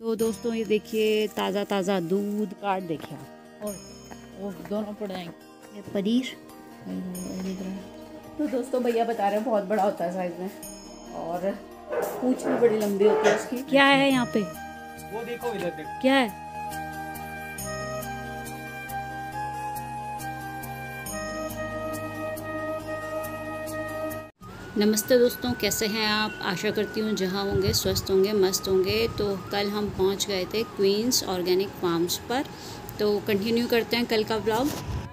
तो दोस्तों ये देखिए ताज़ा ताज़ा दूध काट देखिए आप, और वो दोनों पड़ जाएंगे। ये पनीर। तो दोस्तों भैया बता रहे हैं बहुत बड़ा होता है साइज में, और पूंछ भी बड़ी लंबी होती है उसकी। क्या है यहाँ पे? वो देखो इधर देखो क्या है? नमस्ते दोस्तों, कैसे हैं आप? आशा करती हूँ जहाँ होंगे स्वस्थ होंगे, मस्त होंगे। तो कल हम पहुँच गए थे क्वींस ऑर्गेनिक फार्म्स पर, तो कंटिन्यू करते हैं कल का ब्लॉग।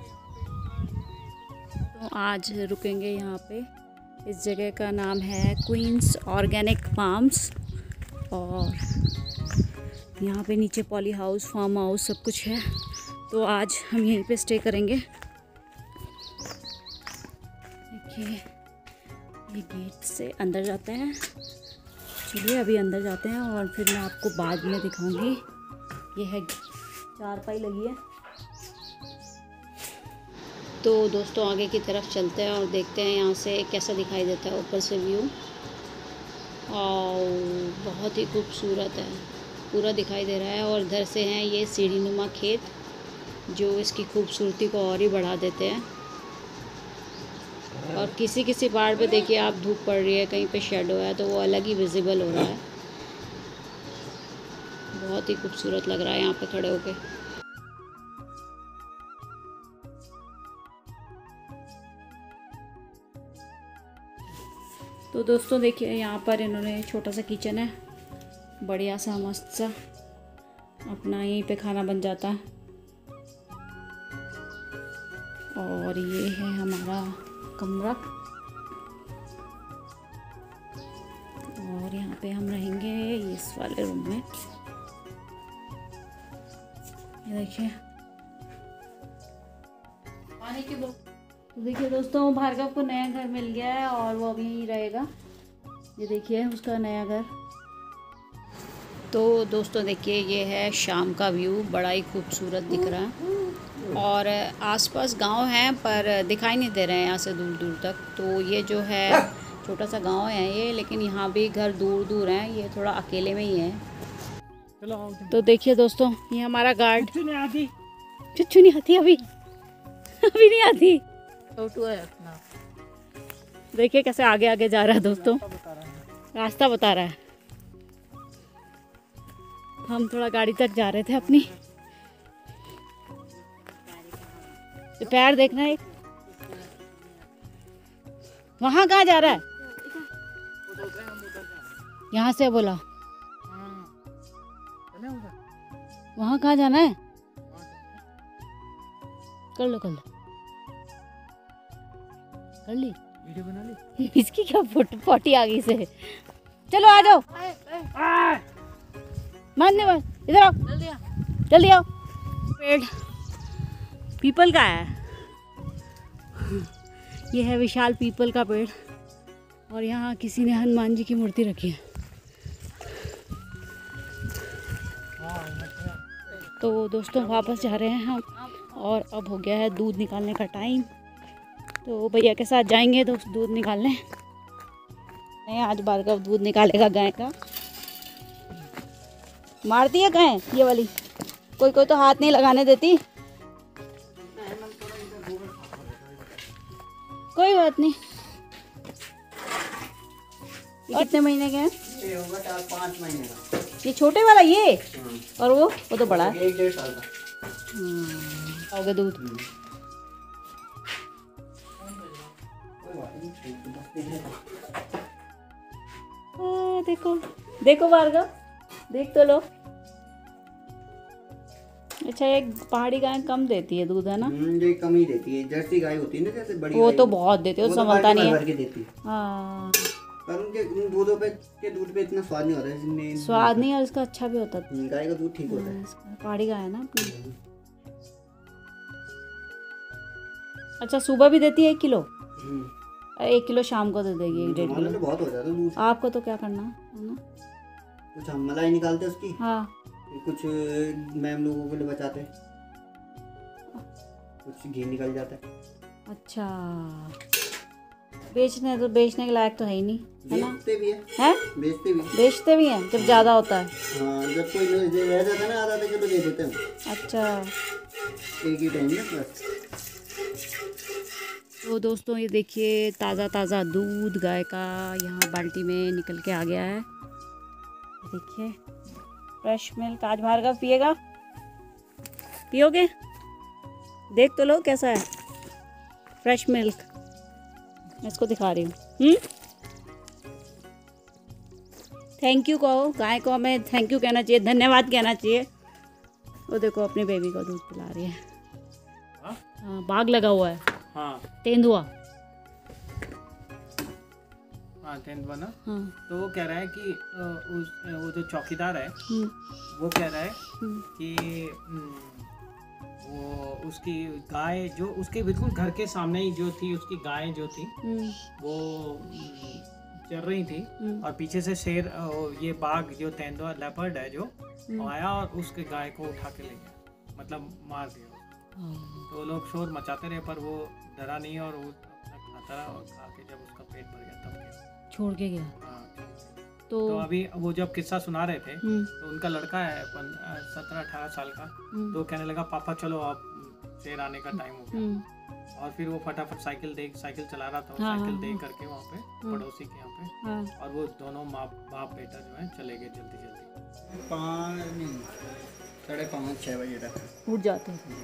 तो आज रुकेंगे यहाँ पे। इस जगह का नाम है क्वींस ऑर्गेनिक फार्म्स, और यहाँ पे नीचे पॉली हाउस, फार्म हाउस सब कुछ है। तो आज हम यहीं पे स्टे करेंगे। देखिए ये गेट से अंदर जाते हैं। चलिए अभी अंदर जाते हैं और फिर मैं आपको बाद में दिखाऊंगी। ये है चारपाई लगी है। तो दोस्तों आगे की तरफ चलते हैं और देखते हैं यहाँ से कैसा दिखाई देता है ऊपर से व्यू। और बहुत ही खूबसूरत है, पूरा दिखाई दे रहा है। और इधर से हैं ये सीढ़ीनुमा खेत, जो इसकी खूबसूरती को और ही बढ़ा देते हैं। और किसी किसी पहाड़ पे देखिए आप धूप पड़ रही है, कहीं पे शेडो है, तो वो अलग ही विजिबल हो रहा है। बहुत ही खूबसूरत लग रहा है यहाँ पे खड़े होके। तो दोस्तों देखिए यहाँ पर इन्होंने छोटा सा किचन है, बढ़िया सा मस्त सा, अपना यहीं पे खाना बन जाता है। और ये है हमारा कमरा, और यहाँ पे हम रहेंगे इस वाले रूम में। ये देखिए पानी की बोतल। तो देखिए दोस्तों भार्गव को नया घर मिल गया है और वो अभी यहीं रहेगा। ये देखिए उसका नया घर। तो दोस्तों देखिए ये है शाम का व्यू, बड़ा ही खूबसूरत दिख रहा है। और आसपास गांव हैं पर दिखाई नहीं दे रहे हैं यहाँ से दूर दूर तक। तो ये जो है छोटा सा गांव है ये, लेकिन यहाँ भी घर दूर दूर हैं, ये थोड़ा अकेले में ही है। तो देखिए दोस्तों ये हमारा गार्ड। चुच्चू नहीं आती अभी अभी नहीं आती। छोटू है अपना। देखिए कैसे आगे आगे जा रहा है दोस्तों, रास्ता बता रहा है। हम थोड़ा गाड़ी तक जा रहे थे अपनी। तो पैर देखना है, वहाँ कहाँ जा रहा है? यहाँ से बोला वहाँ कहाँ जाना है? कर लो कर ली वीडियो बना ली। इसकी क्या पोटी आ गई से। चलो आ जाओ, मानने मत, इधर आओ जल्दी आओ। पेड़ पीपल का है, ये है विशाल पीपल का पेड़। और यहाँ किसी ने हनुमान जी की मूर्ति रखी है। तो दोस्तों वापस जा रहे हैं हम, और अब हो गया है दूध निकालने का टाइम। तो भैया के साथ जाएंगे तो दूध निकालने। नहीं आज भार्गव दूध निकालेगा गाय का। मारती है गाय ये वाली, कोई कोई तो हाथ नहीं लगाने देती। कोई बात नहीं। ये कितने महीने के हैं? ये होगा 4-5 महीने का। ये छोटे वाला ये, और वो तो बड़ा है। 1-1.5 साल का। आओगे दूध। देखो देखो भार्गव, देख तो लो। अच्छा एक पहाड़ी गाय कम देती है दूध, है ना? ये कम ही देती है। जर्सी गाय होती है ना, जैसे बड़ी वो तो बहुत देती है, वो संभलता नहीं है। देती। हाँ पर उनके दूधों पे के दूध पे इतना स्वाद नहीं होता है। स्वाद नहीं, और इसका अच्छा भी होता है। गाय का दूध ठीक होता है। पहाड़ी गाय है ना अपनी। अच्छा सुबह भी देती है 1 किलो? 1 किलो शाम को दे देगी, 1-1.5 किलो। तो बहुत हो जाता है दूध। आपको तो क्या करना है ना? कुछ हम मलाई निकालते हैं उसकी। हाँ कुछ मैम लोगों के लिए बचाते हैं, कुछ घी निकल जाता है। अच्छा बेचने तो बेचने के लायक तो है ही नहीं, है ना? बेचते भी है, हैं? बेचते भी हैं जब ज़्यादा होता है। हाँ, जब कोई रह जाता है ना आधा किलो दे देते हैं। अच्छा, एक ही टाइम में बस। तो दोस्तों ये देखिए ताज़ा ताज़ा दूध गाय का यहाँ बाल्टी में निकल के आ गया है। देखिए फ्रेश मिल्क। आज भार्गव पिएगा? पियोगे? देख तो लो कैसा है फ्रेश मिल्क। मैं इसको दिखा रही हूँ। थैंक यू कहो, गाय को हमें थैंक यू कहना चाहिए, धन्यवाद कहना चाहिए। वो देखो अपनी बेबी को दूध पिला रही है। हाँ, बाग लगा हुआ है। हाँ तेंदुआ। हाँ तेंदुआ ना। हाँ। तो वो कह रहा है कि वो जो चौकीदार है वो कह रहा है कि वो उसकी गाय जो उसके बिल्कुल घर के सामने ही जो थी, उसकी गाय जो थी वो चल रही थी और पीछे से शेर ये बाघ जो तेंदुआ लेपर्ड है जो आया और उसके गाय को उठा के ले गया, मतलब मार दिया। तो वो लोग शोर मचाते रहे पर वो डरा नहीं और वो अपना खाता रहा और खा के जब उसका पेट भर गया तब गया, छोड़ के गया। हाँ। तो अभी वो जब किस्सा सुना रहे थे तो उनका लड़का है 17-18 साल का, तो कहने लगा पापा चलो अब शेर आने का टाइम हो गया। और फिर वो फटाफट साइकिल चला रहा था, साइकिल दे करके वहाँ पे पड़ोसी के यहाँ पे, और वो दोनों बाप बेटा जो है चले गए जल्दी जल्दी। 5:30-6 बजे तक उठ जाते हैं।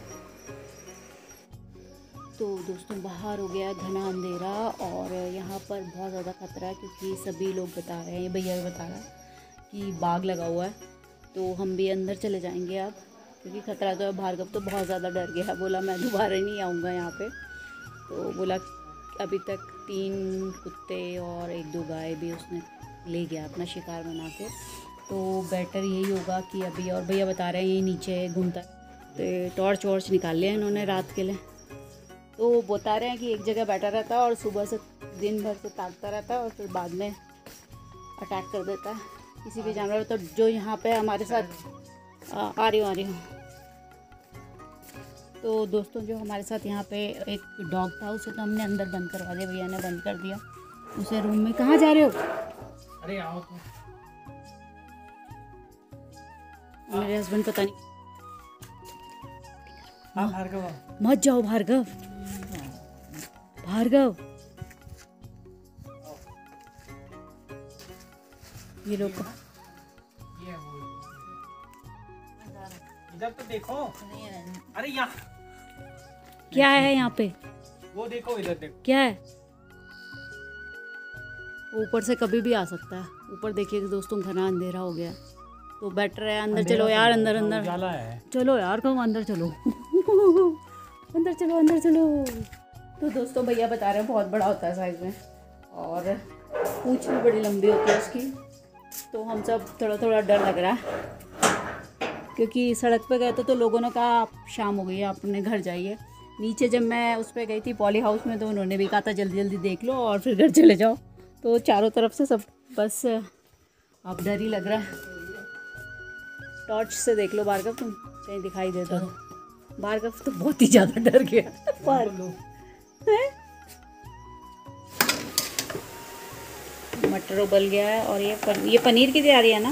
तो दोस्तों बाहर हो गया घना अंधेरा और यहाँ पर बहुत ज़्यादा खतरा है क्योंकि सभी लोग बता रहे हैं, ये भैया भी बता रहा है कि बाग लगा हुआ है। तो हम भी अंदर चले जाएंगे अब क्योंकि खतरा तो है। भार्गव तो बहुत ज़्यादा डर गया, बोला मैं दोबारा नहीं आऊँगा यहाँ पे। तो बोला अभी तक 3 कुत्ते और 1-2 गाय भी उसने ले गया अपना शिकार बना के। तो बेटर यही होगा कि अभी, और भैया बता रहे हैं यही नीचे घूमता है। तो टॉर्च वॉर्च निकाल लिया इन्होंने रात के लिए। तो वो बता रहे हैं कि एक जगह बैठा रहता है और सुबह से दिन भर से ताकता रहता है और फिर बाद में अटैक कर देता है किसी भी जानवर। तो जो यहाँ पे हमारे साथ आ रही हूँ। तो दोस्तों जो हमारे साथ यहाँ पे एक डॉग था उसे तो हमने अंदर बंद करवा दिया, भैया ने बंद कर दिया उसे रूम में। कहाँ जा रहे हो? अरे आओ तो। मेरे हस्बैंड पता नहीं। हाँ भार्गव, मत जाओ भार्गव। भार्गव ये लोग इधर तो देखो। अरे यहाँ क्या है यहाँ पे? वो देखो, इधर देखो क्या है? ऊपर से कभी भी आ सकता है। ऊपर देखिए दोस्तों घना अंधेरा हो गया, तो बेटर है अंदर चलो यार। अंदर उजाला है। चलो यार, कहूँ अंदर चलो। अंदर चलो, अंदर चलो। तो दोस्तों भैया बता रहे हैं बहुत बड़ा होता है साइज में और पूंछ भी बड़ी लंबी होती है उसकी। तो हम सब थोड़ा थोड़ा डर लग रहा है क्योंकि सड़क पे गए तो लोगों ने कहा आप शाम हो गई है, आप अपने घर जाइए। नीचे जब मैं उस पर गई थी पॉली हाउस में तो उन्होंने भी कहा था जल्दी जल्दी देख लो और फिर घर चले जाओ। तो चारों तरफ से सब बस अब डर ही लग रहा है। टॉर्च से देख लो भार्गव, तुम कहीं दिखाई देता हो। भार्गव तो बहुत ही ज़्यादा डर गया। मटर उबल गया है और ये पनीर की तैयारी है ना?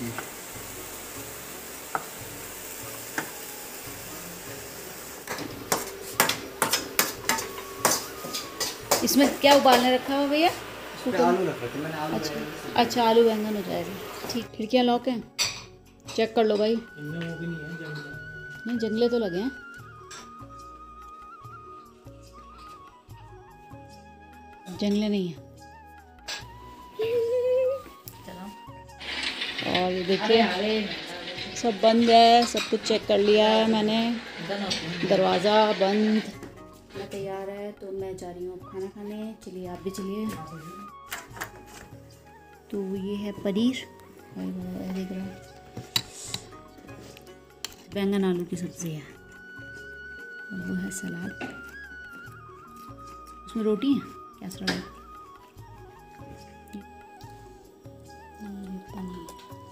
इसमें क्या उबालने रखा हुआ भैया? आलू रखा था मैंने। अच्छा आलू बैंगन हो जाएगा। ठीक, खिड़कियाँ लॉक हैं, चेक कर लो भाई। इनमें वो भी नहीं है जंगले। नहीं जंगले तो लगे हैं। जंगले नहीं है। और ये देखिए सब बंद है, सब कुछ चेक कर लिया है मैंने, दरवाज़ा बंद। तैयार है तो मैं जा रही हूँ अब खाना खाने। चलिए आप भी चलिए। तो ये है पनीर, देख रहा हूँ बैंगन आलू की सब्ज़ी है और वो है सलाद। उसमें रोटी है क्या? सलाद पनीर।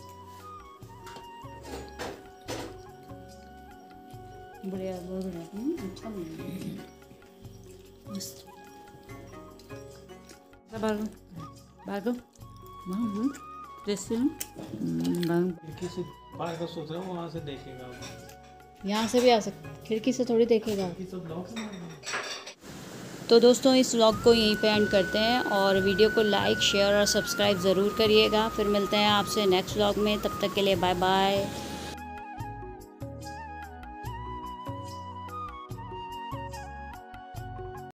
बढ़िया, बहुत बढ़िया। अच्छा मस्त। भार्गव टेस्टी है। खिड़की से बाहर का सोच रहा हूँ, वहाँ से देखेगा वो। यहाँ से भी आ सकते, खिड़की से थोड़ी देखेगा। खिड़की से ब्लॉक से मारेगा। तो दोस्तों इस व्लॉग को यहीं पे एंड करते हैं और वीडियो को लाइक शेयर और सब्सक्राइब ज़रूर करिएगा। फिर मिलते हैं आपसे नेक्स्ट व्लॉग में, तब तक के लिए बाय बाय।